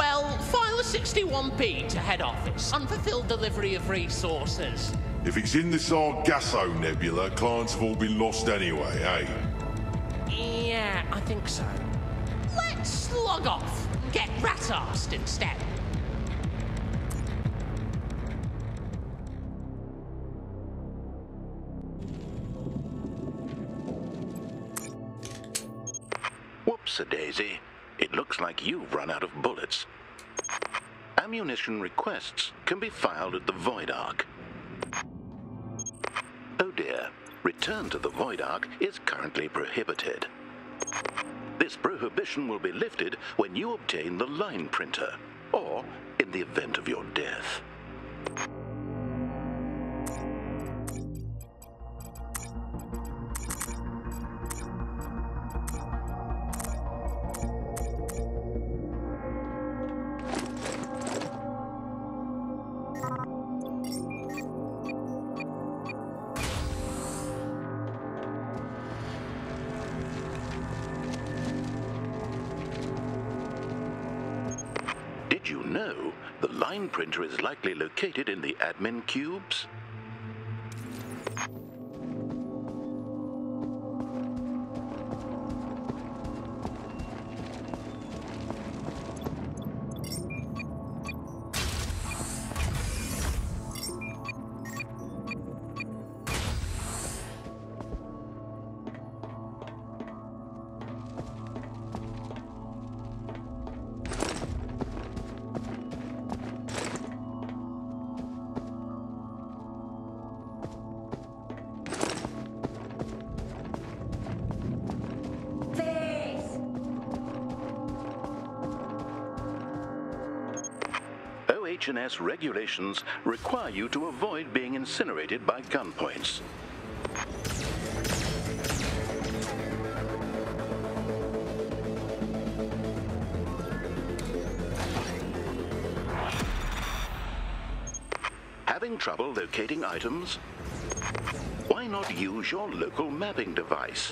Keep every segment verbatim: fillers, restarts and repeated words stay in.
Well, file a sixty-one P to head office. Unfulfilled delivery of resources. If it's in the Sargasso Nebula, clients have all been lost anyway, eh? Yeah, I think so. Let's log off and get rat-arsed instead. Whoops-a-daisy. It looks like you've run out of bullets. Ammunition requests can be filed at the Void Ark. Oh dear, return to the Void Ark is currently prohibited. This prohibition will be lifted when you obtain the line printer, or in the event of your death. Did you know the line printer is likely located in the admin cubes? H and S regulations require you to avoid being incinerated by gunpoints. Having trouble locating items? Why not use your local mapping device?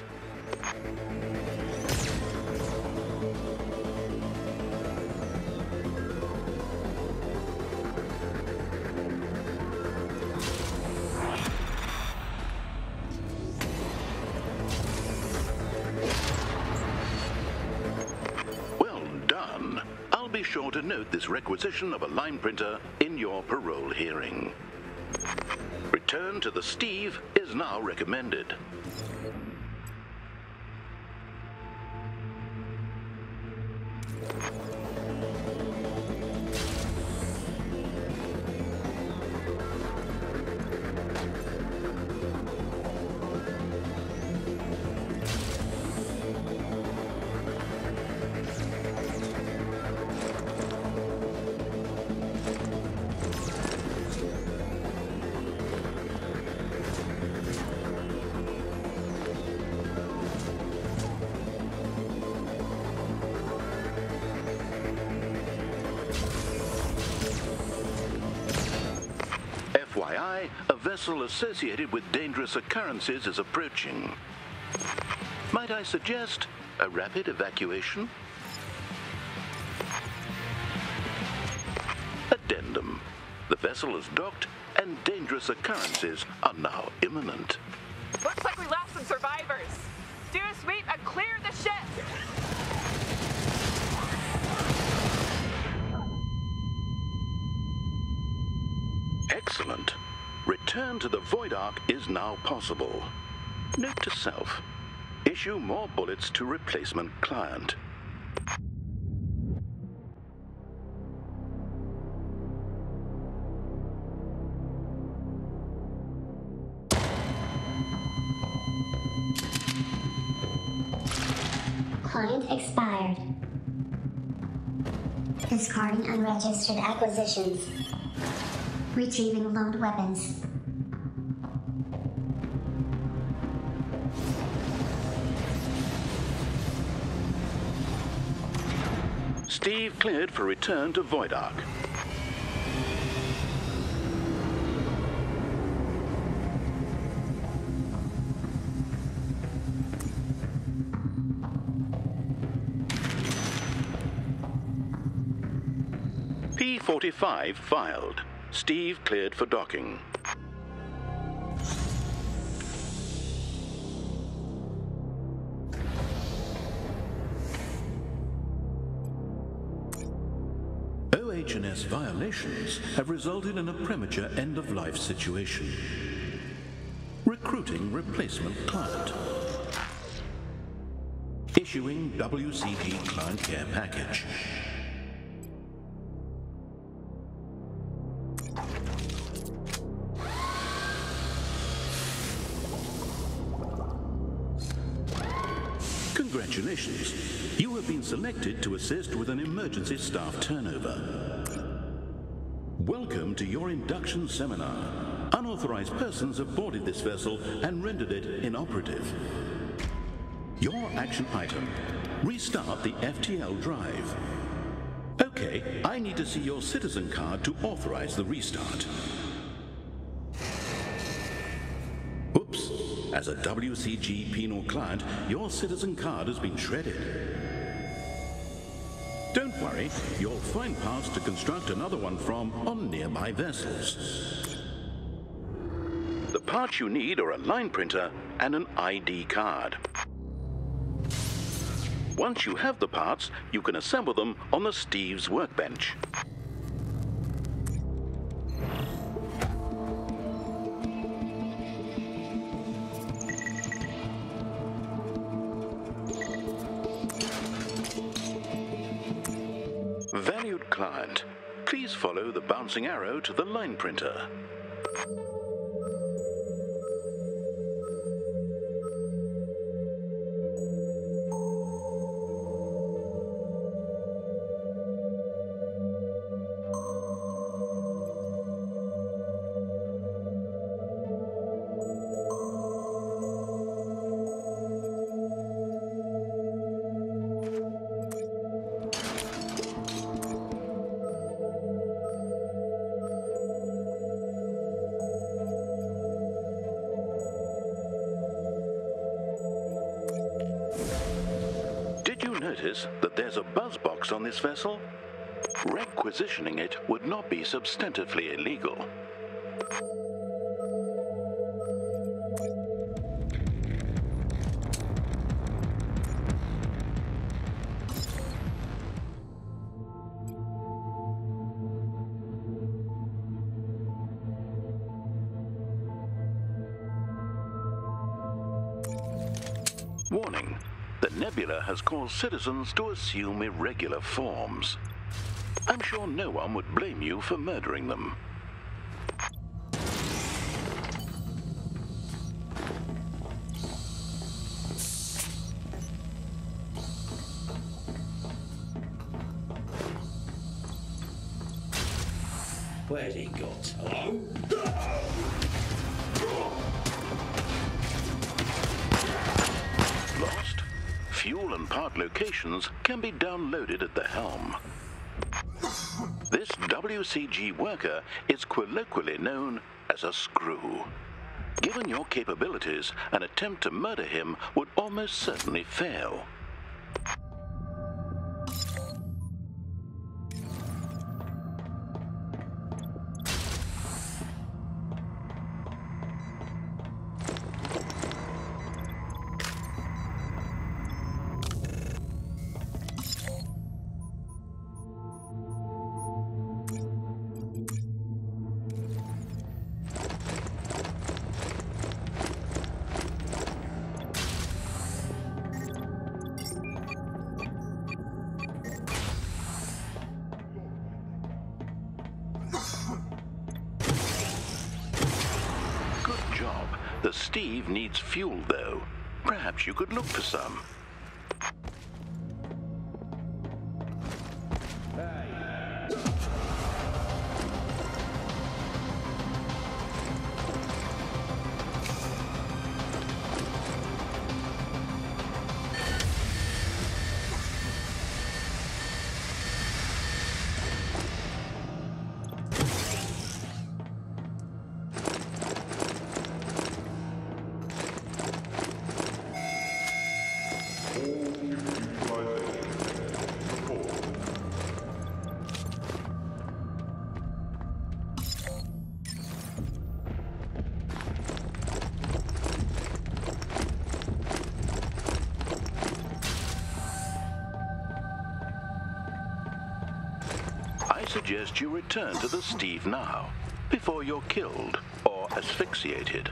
Be sure to note this requisition of a line printer in your parole hearing. Return to the Steve is now recommended. F Y I, a vessel associated with dangerous occurrences is approaching. Might I suggest a rapid evacuation? Addendum. The vessel is docked and dangerous occurrences are now imminent. Looks like we lost some survivors. Do a sweep and clear the ship! Excellent. Return to the Void Ark is now possible. Note to self. Issue more bullets to replacement client. Client expired. Discarding unregistered acquisitions. Retrieving loaned weapons. Steve cleared for return to Void Ark. P forty-five filed. Steve cleared for docking. O H and S violations have resulted in a premature end-of-life situation. Recruiting replacement client. Issuing W C G client care package. Congratulations. You have been selected to assist with an emergency staff turnover. Welcome to your induction seminar. Unauthorized persons have boarded this vessel and rendered it inoperative. Your action item: restart the F T L drive. Okay, I need to see your citizen card to authorize the restart. Oops. As a W C G penal client, your citizen card has been shredded. Don't worry, you'll find parts to construct another one from on nearby vessels. The parts you need are a line printer and an I D card. Once you have the parts, you can assemble them on the Steve's workbench. Valued client, please follow the bouncing arrow to the line printer. Notice that there's a buzz box on this vessel? Requisitioning it would not be substantively illegal. Warning. The nebula has caused citizens to assume irregular forms. I'm sure no one would blame you for murdering them. Where'd he got? Hello? Lost? Fuel and part locations can be downloaded at the helm. This W C G worker is colloquially known as a screw. Given your capabilities, an attempt to murder him would almost certainly fail. The Steve needs fuel, though. Perhaps you could look for some. I suggest you return to the Steve now, before you're killed or asphyxiated.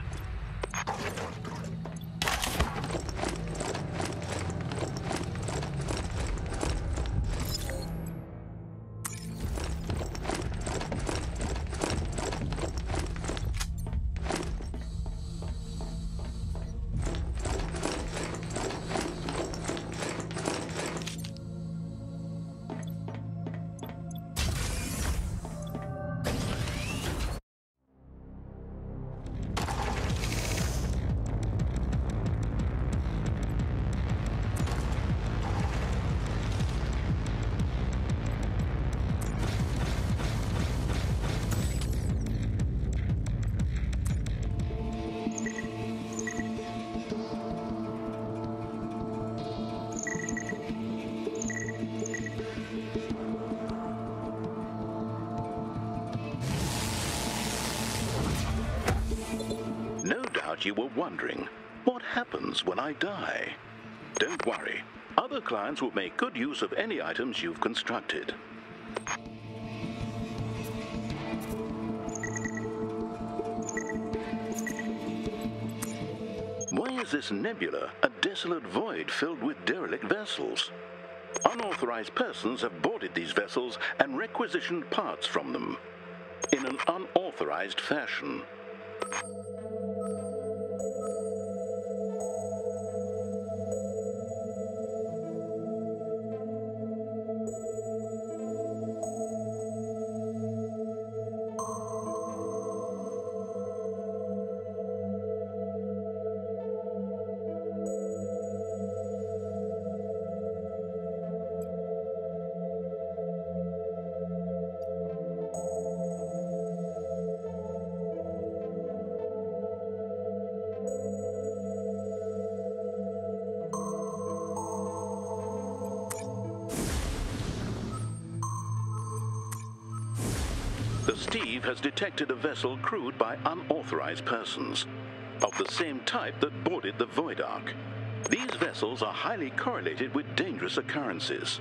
You were wondering, what happens when I die? Don't worry, other clients will make good use of any items you've constructed. Why is this nebula a desolate void filled with derelict vessels? Unauthorized persons have boarded these vessels and requisitioned parts from them in an unauthorized fashion. The Steve has detected a vessel crewed by unauthorized persons, of the same type that boarded the Void Ark. These vessels are highly correlated with dangerous occurrences.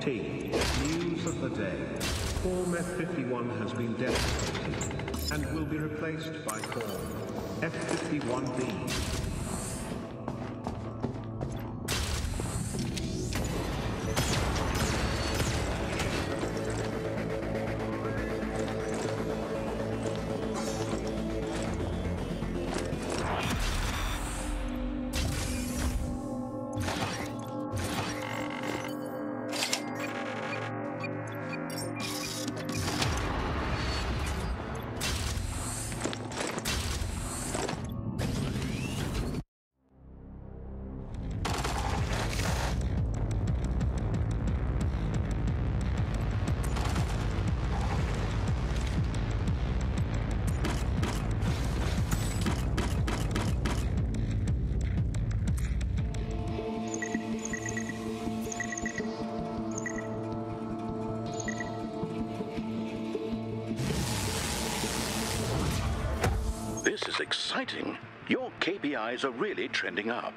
T. News of the day. Form F fifty-one has been deprecated and will be replaced by Form F fifty-one B. This is exciting. Your K P Is are really trending up.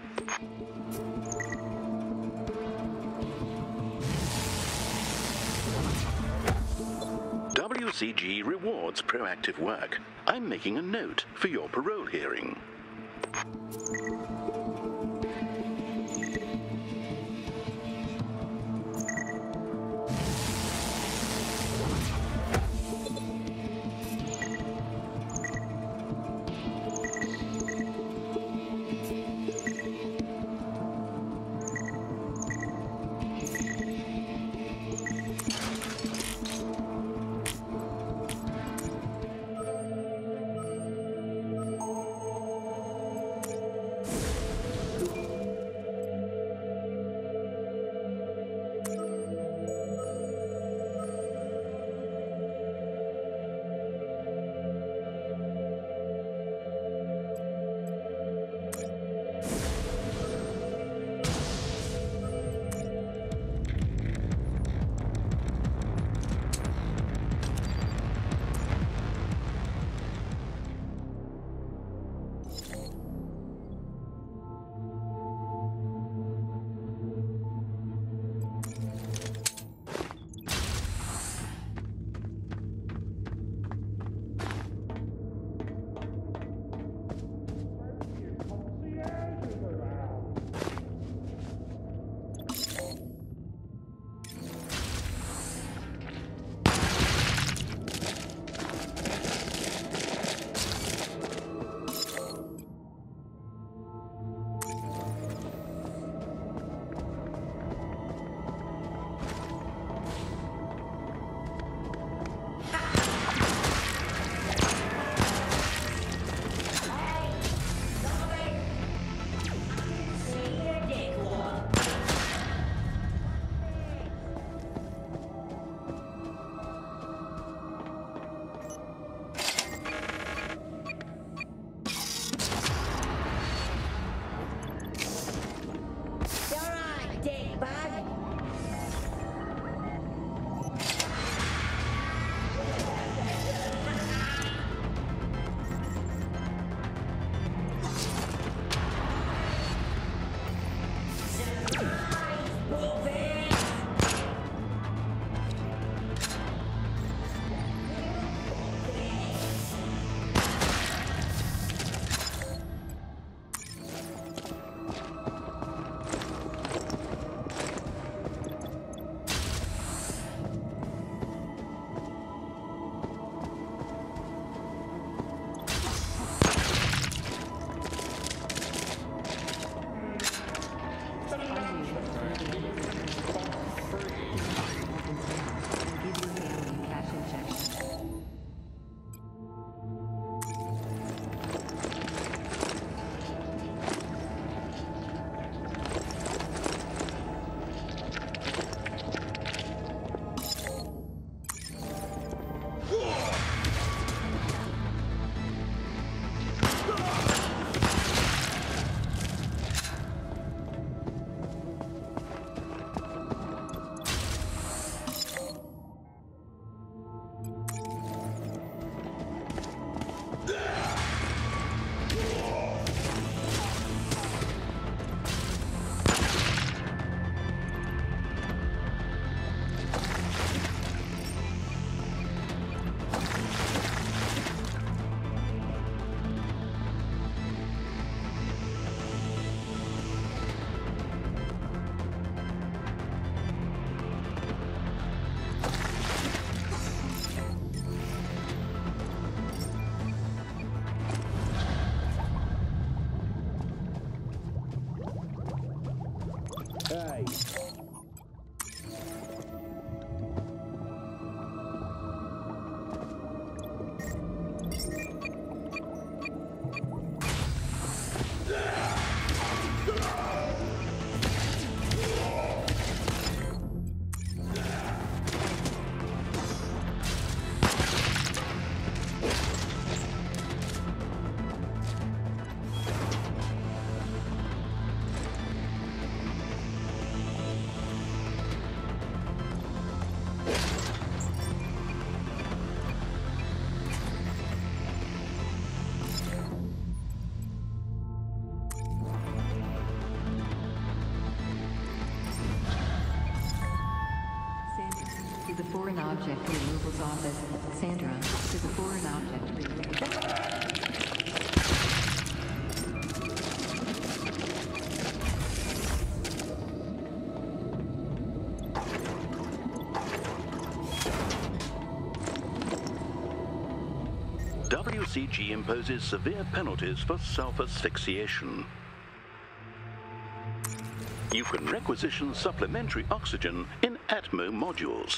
W C G rewards proactive work. I'm making a note for your parole hearing. foreign object removals office. Sandra, to the foreign object removal. W C G imposes severe penalties for self-asphyxiation. You can requisition supplementary oxygen in Atmo modules.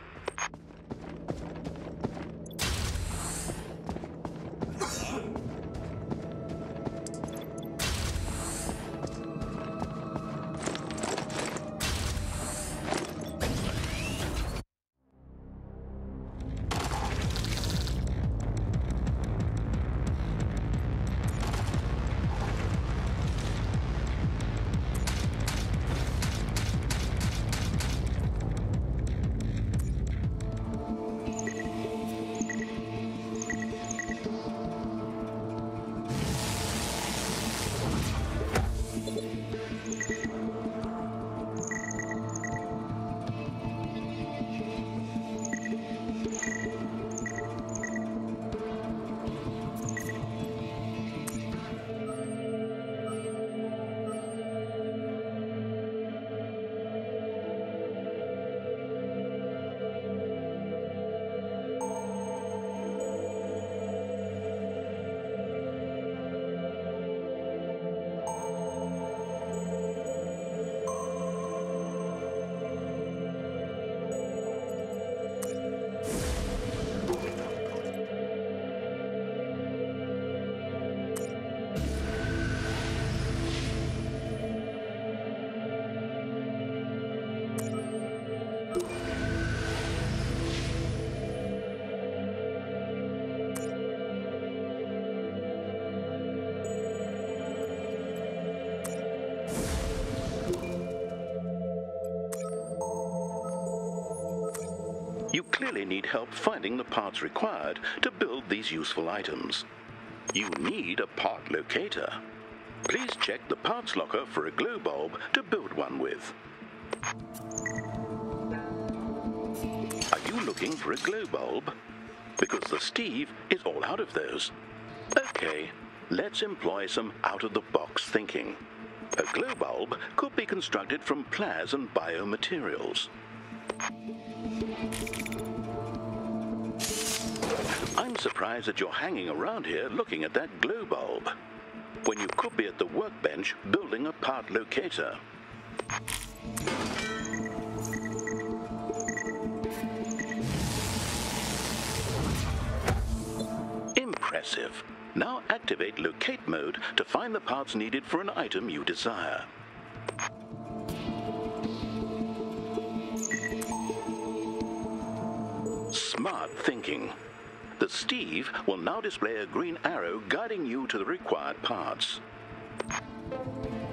You clearly need help finding the parts required to build these useful items. You need a part locator. Please check the parts locker for a glow bulb to build one with. Are you looking for a glow bulb? Because the Steve is all out of those. Okay, let's employ some out-of-the-box thinking. A glow bulb could be constructed from plas and biomaterials. I'm surprised that you're hanging around here looking at that glow bulb, when you could be at the workbench building a part locator. Impressive. Now activate locate mode to find the parts needed for an item you desire. Smart thinking. The Steve will now display a green arrow guiding you to the required parts.